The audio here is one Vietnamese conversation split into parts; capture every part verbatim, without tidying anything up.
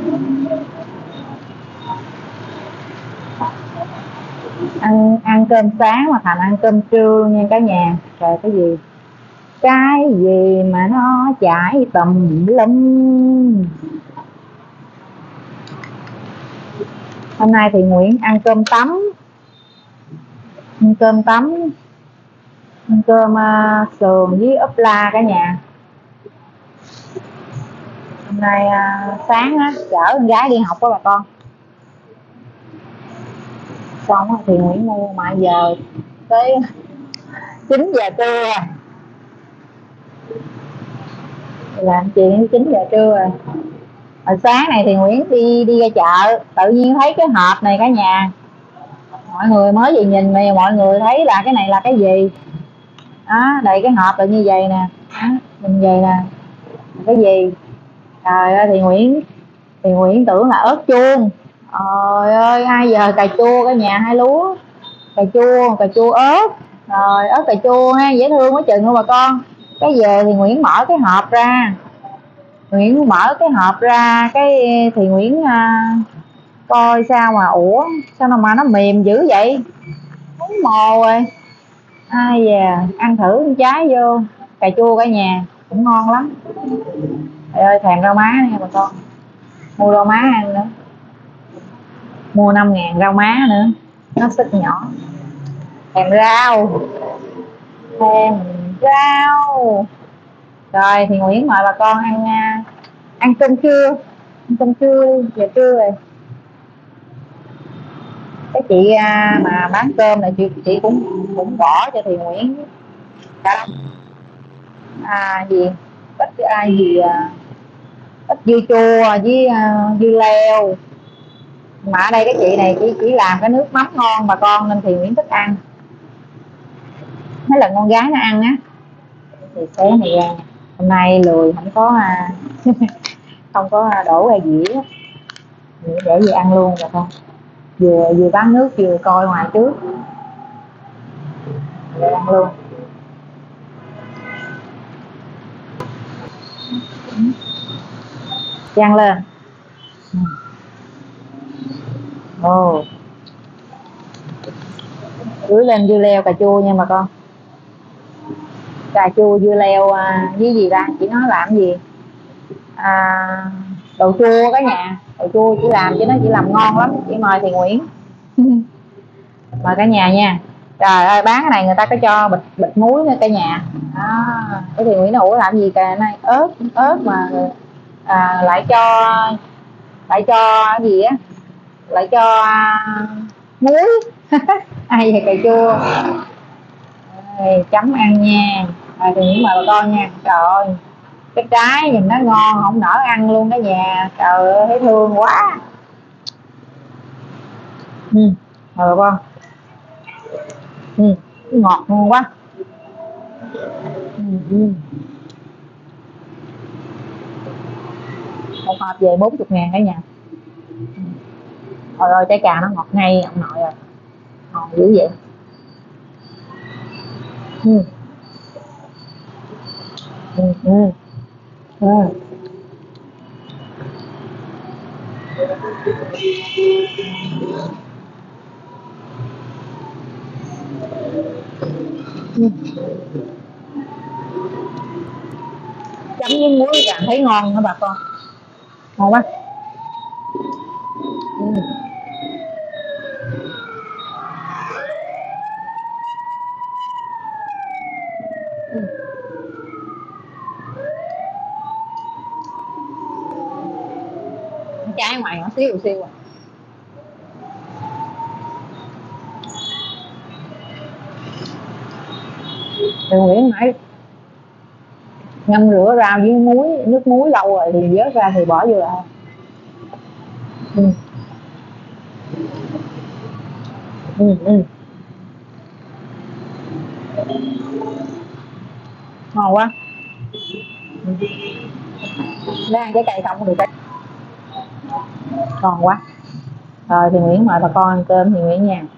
ăn ăn cơm sáng mà thành ăn cơm trưa nha cả nhà. Trời, cái gì cái gì mà nó chảy tùm lum. Hôm nay thì Nguyễn ăn cơm tấm, ăn cơm tấm, ăn cơm uh, sườn với ốp la cả nhà. Hôm nay uh, sáng á, chở con gái đi học đó bà con. Xong thì Nguyễn mua mà giờ tới chín giờ trưa rồi. Làm chuyện chín giờ trưa rồi. Hồi sáng này thì Nguyễn đi đi ra chợ, tự nhiên thấy cái hộp này cả nhà. Mọi người mới về nhìn mà mọi người thấy là cái này là cái gì đó, đầy cái hộp là như vậy nè đó, nhìn vậy nè, cái gì. Trời ơi, thì Nguyễn thì Nguyễn tưởng là ớt chuông. Trời ơi, ai giờ cà chua cả nhà, hai lúa cà chua, cà chua ớt. Rồi ớt cà chua ha, dễ thương quá chừng luôn bà con. Cái về thì Nguyễn mở cái hộp ra, Nguyễn mở cái hộp ra cái thì Nguyễn à, coi sao mà ủa sao mà nó mềm dữ vậy, muốn mồ rồi. Ai da, ăn thử một trái vô. Cà chua cả nhà cũng ngon lắm. Trời ơi, thèm rau má nha bà con. Mua rau má ăn nữa, mua năm ngàn rau má nữa, nó xích nhỏ. Thèm rau, thèm rau. Rồi thì Nguyễn mời bà con ăn ăn cơm trưa, ăn cơm trưa đi, giờ trưa rồi. Cái chị mà bán cơm này chị, chị cũng cũng bỏ cho thì Nguyễn cả à, gì ít à, gì à, ít dưa chua với à, dưa leo. Mà ở đây cái chị này chỉ chỉ làm cái nước mắm ngon bà con, nên thì Nguyễn thích ăn. Mấy lần con gái nó ăn á thì sáng này ra. Hôm nay lười không có à, không có đổ ra dĩa, để gì ăn luôn rồi con. Vừa vừa bán nước vừa coi ngoài trước để ăn luôn. Chan lên. Ồ, dưới lên dưa leo cà chua nha bà con. Cà chua dưa leo à, với gì ta, chị nói làm gì à, đồ chua cả nhà. Đồ chua chỉ làm chứ nó chỉ làm ngon lắm. Chị mời thì Nguyễn mời cả nhà nha. Trời ơi, bán cái này người ta có cho bịch bịch muối nữa cả nhà đó. Cái thì Nguyễn ủa làm gì cả này, ớt ớt mà à, lại cho lại cho gì á, lại cho à, muối. Ai vậy cà chua. Đây, chấm ăn nha. Rồi thì Nguyễn mời bà con nha. Trời ơi, cái trái nhìn nó ngon không nỡ ăn luôn cả nhà. Trời ơi, thấy thương quá. Ừ, mời bà con. Ừ, ngọt ngon quá. Ừ, ừ. Một hộp về bốn mươi ngàn cả nhà. Trời ơi, trái cà nó ngọt ngay ông nội rồi, ngon dữ vậy. Ừ. Ừ, ừ. Ừ. Ừ. Chấm với muối càng thấy ngon nữa bà con, ngon quá. Ừ. Ừ. Trái ngoài nhỏ xíu xíu à. Thì Nguyễn nãy ngâm rửa rau với muối, nước muối lâu rồi thì vớt ra thì bỏ vô là. Ừ. Ừ, ừ. Ngon quá. Ừ. Để ăn trái cây không được đấy. Ngon quá. Rồi thì Nguyễn mời bà con ăn cơm thì Nguyễn nha.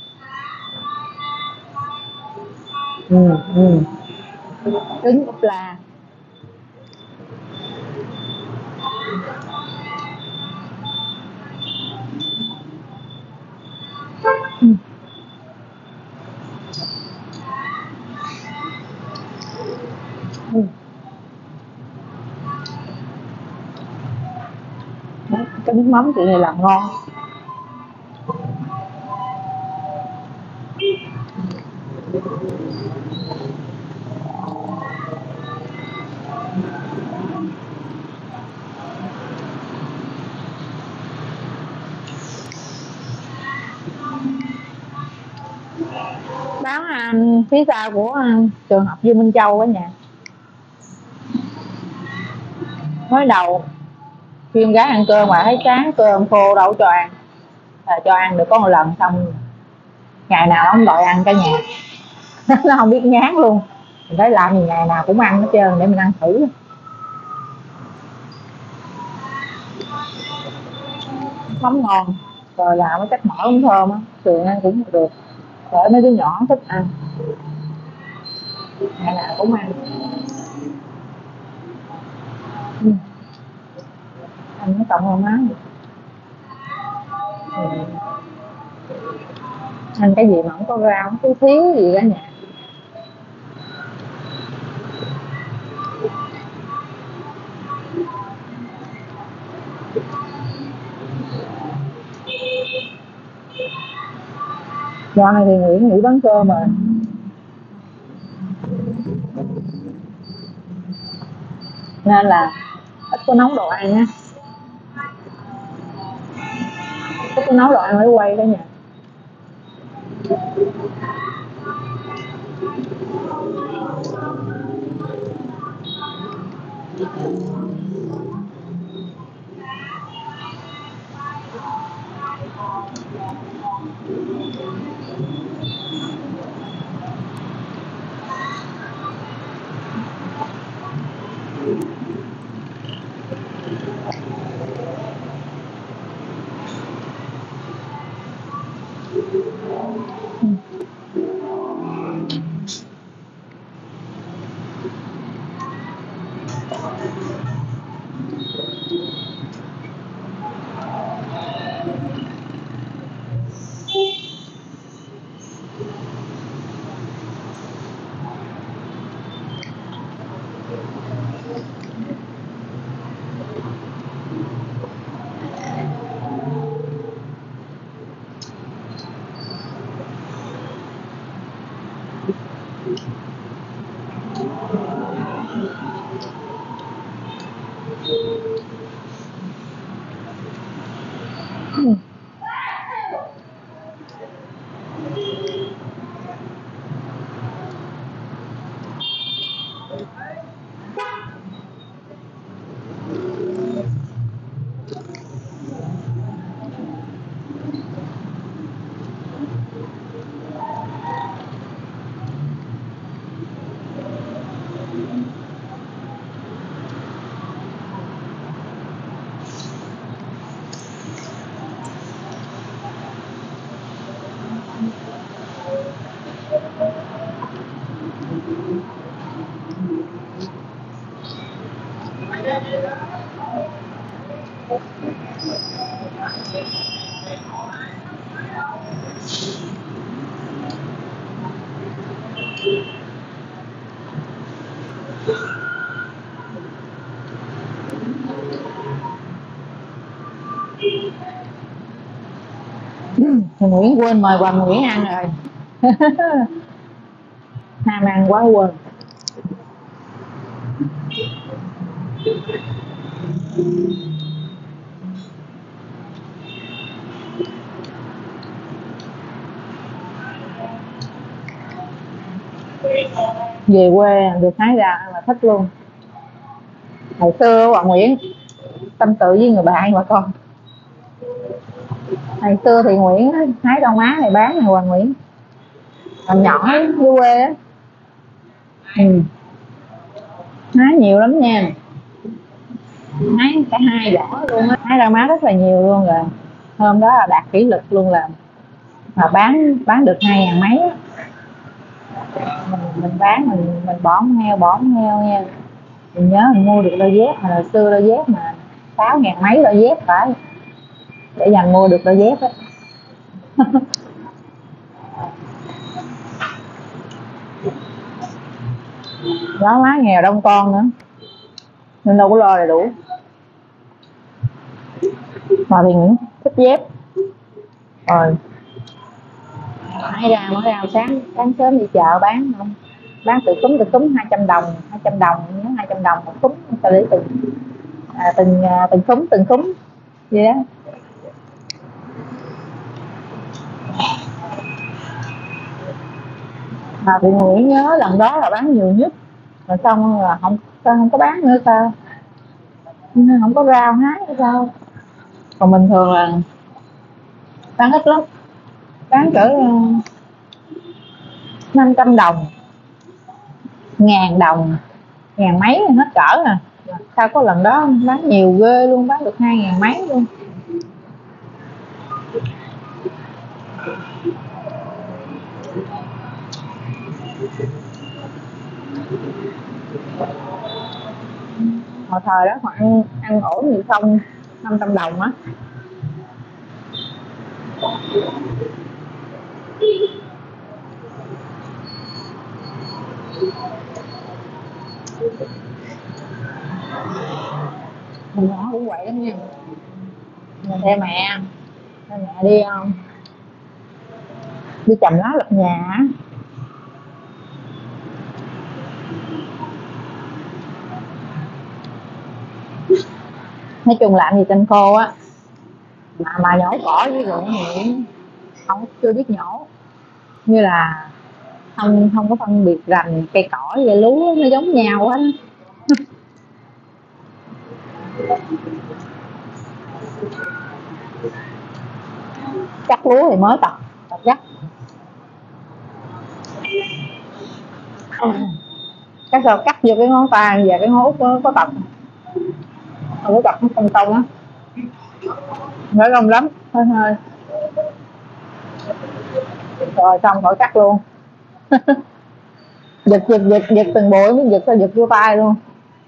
Ừ, ừ. Trứng ốp la. cái nước mắm chị này làm ngon. Bán um, phía sau của um, trường học Dương Minh Châu cả nhà. Mới đầu khi em gái ăn cơm mà thấy sáng cơm khô đâu cho ăn, là cho ăn được có một lần xong ngày nào nó không đòi ăn cả nhà. Nó không biết ngán luôn. Mình thấy làm gì ngày nào cũng ăn hết trơn, để mình ăn thử. Mắm ngon, rồi làm cái cách mỡ cũng thơm á, thường ăn cũng được. Để mấy đứa nhỏ thích ăn, ngày nào cũng ăn. Ừ. Ăn nó cộng vào má. Ừ. Ăn cái gì mà không có rau, không có thiếu gì cả nhà. Dạo này thì Nguyễn nghỉ bán cơm rồi, nên là ít có nấu đồ ăn á, ít có nấu đồ ăn để quay đó nha. Ừ. Thì Nguyễn quên mời Hoàng Nguyễn ăn rồi. Ham ăn quá quên. Về quê được hái ra là thích luôn. Hồi xưa Hoàng Nguyễn tâm sự với người bạn bà con. Hồi xưa thì Nguyễn hái rau má này bán này Hoàng Nguyễn. Còn nhỏ dưới quê á. Ừ. Hái nhiều lắm nha. Hái cả hai vỏ luôn á. Hái rau má rất là nhiều luôn rồi. Hôm đó là đạt kỷ lục luôn, là mà bán bán được hai ngàn mấy á. Mình, mình bán mình mình bỏ heo bỏ heo nha. Mình nhớ mình mua được đôi dép, mà hồi xưa đôi dép mà sáu ngàn mấy đôi dép phải, để dành mua được đôi dép á. Đó, má nghèo đông con nữa nên đâu có lo là đủ. mà thì Nguyễn thích dép rồi hãy ra mới ra sáng sáng sớm đi chợ bán không, bán từ cúm từ cúm hai trăm đồng hai trăm đồng nhớ hai trăm đồng một cúm, ta lấy từng à, từng à, từng cúm từng cúm vậy đó. Mà chị Nguyễn nhớ lần đó là bán nhiều nhất, rồi xong là không sao không có bán nữa sao, không có rau hái hay sao, còn bình thường là bán ít lắm, bán cỡ năm trăm đồng, ngàn đồng, ngàn mấy hết cỡ à. Sao có lần đó bán nhiều ghê luôn, bán được hai ngàn mấy luôn. Hồi thời đó họ ăn, ăn ổn nhiều không năm trăm đồng á. Mình nhỏ cũng vậy lắm nha, mình theo mẹ theo mẹ đi không đi chầm lá lập nhà á. Nói chung làm gì trên khô á, mà mà nhổ cỏ với ruộng thì không chưa biết nhổ, như là không không có phân biệt rành cây cỏ và lúa nó giống nhau hết. Cắt lúa thì mới tập tập cắt, cắt sao cắt vô cái ngón tay và cái ngón út có, có tập không có tập nó không tông á, nó lông lắm hơi hơi rồi xong khỏi cắt luôn. giật giật giật giật từng bụi mới giật sao giật vô tay luôn.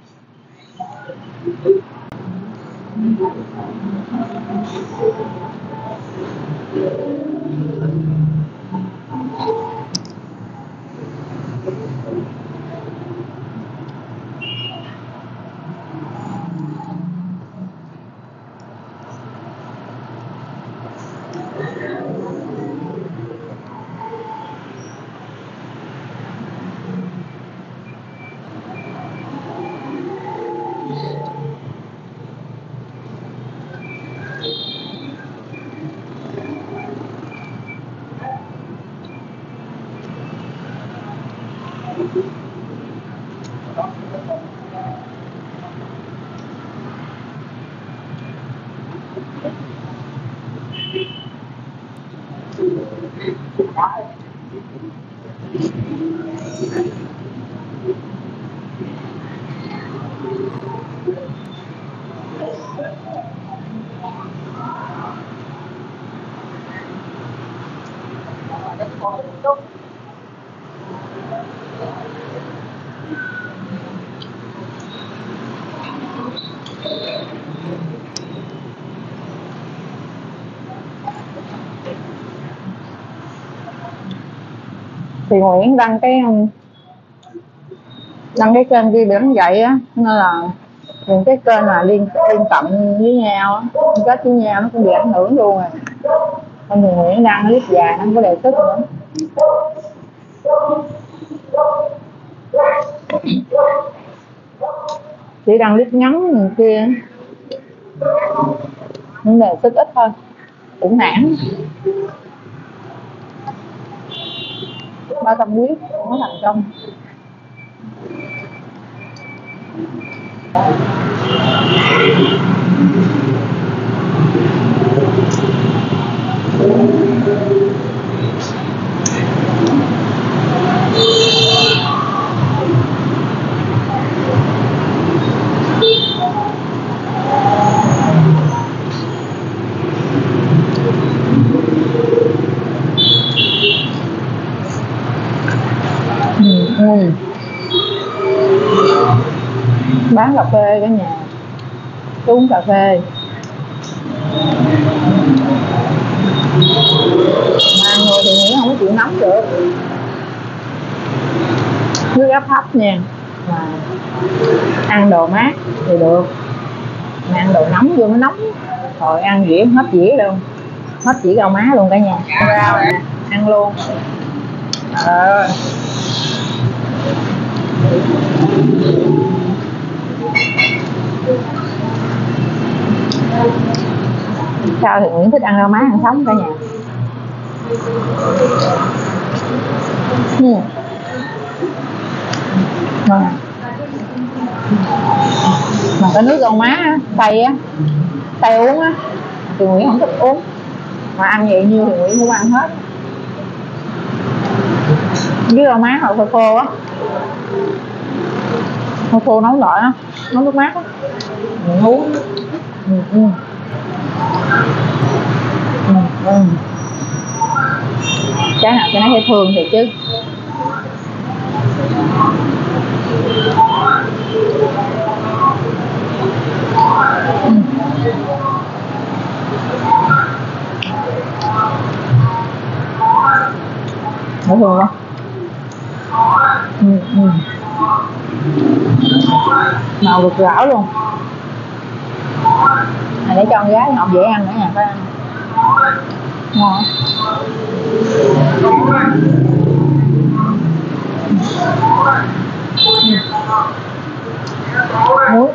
Thì Nguyễn đăng cái đăng cái kênh kia để vậy á, nên là những cái kênh mà liên liên cận với nhau liên kết với nhau nó cũng bị ảnh hưởng luôn rồi. Nên thì Nguyễn đăng clip dài nó không có đề xuất nữa, chỉ đăng clip ngắn người kia những đề xuất ít thôi, cũng nản. Ba tâm huyết không có thành công. Ừ. Bán cà phê cả nhà, uống cà phê mà người thì nghĩ không có chịu nóng được, huyết áp thấp nha, mà ăn đồ mát thì được. Mà ăn đồ nóng vô nó nóng rồi ăn dĩa hết dĩa luôn, hết dĩa rau má luôn cả nhà. Rau nè ăn luôn. Ờ. Sao thì Nguyễn thích ăn rau má ăn sống cả nhà. Ừ. Ngon. Mà cái nước rau má tây á, tây uống á thì Nguyễn không thích uống, mà ăn vậy nhiêu thì Nguyễn cũng ăn hết. Với rau má hoặc khô khô á, khô khô nấu loại á, nấu nước mát á, Nguyễn uống. Ừ, ừ. Ừ, ừ. Trái nào cho nó thấy thương thì chứ. Ừ. Dễ thương quá. Ừ, ừ. Màu rực rỡ luôn. À, để cho con gái họ dễ ăn nữa nha, phải ăn ngon. Muối.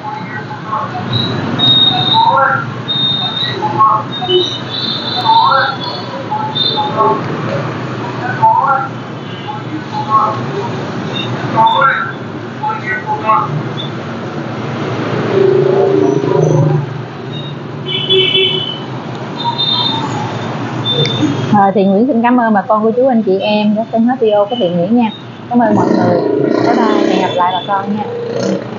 À, thì Nguyễn xin cảm ơn bà con cô chú anh chị em đã xem hết video của Thiện Nguyễn nha. Cảm ơn mọi người. Bye bye, hẹn gặp lại bà con nha.